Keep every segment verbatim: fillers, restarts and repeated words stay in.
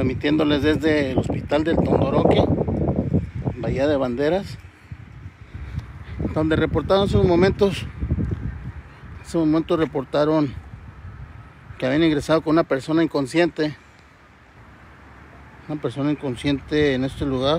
transmitiéndoles desde el hospital del Tondoroque, Bahía de Banderas, donde reportaron hace unos momentos, hace unos momentos reportaron que habían ingresado con una persona inconsciente, una persona inconsciente en este lugar.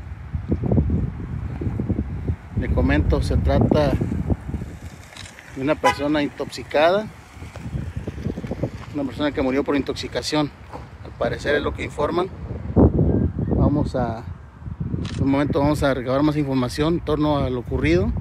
Le comento, se trata de una persona intoxicada, una persona que murió por intoxicación, al parecer es lo que informan. Vamos a, en un momento vamos a recabar más información en torno a lo ocurrido.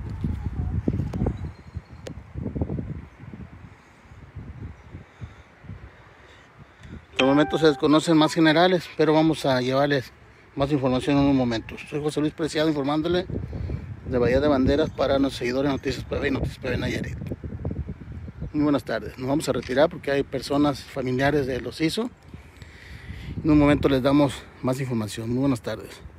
Por el momento se desconocen más generales, pero vamos a llevarles más información en un momento. Soy José Luis Preciado, informándole de Bahía de Banderas para los seguidores de Noticias P B y Noticias P B Nayarit. Muy buenas tardes. Nos vamos a retirar porque hay personas familiares de los hizo. En un momento les damos más información. Muy buenas tardes.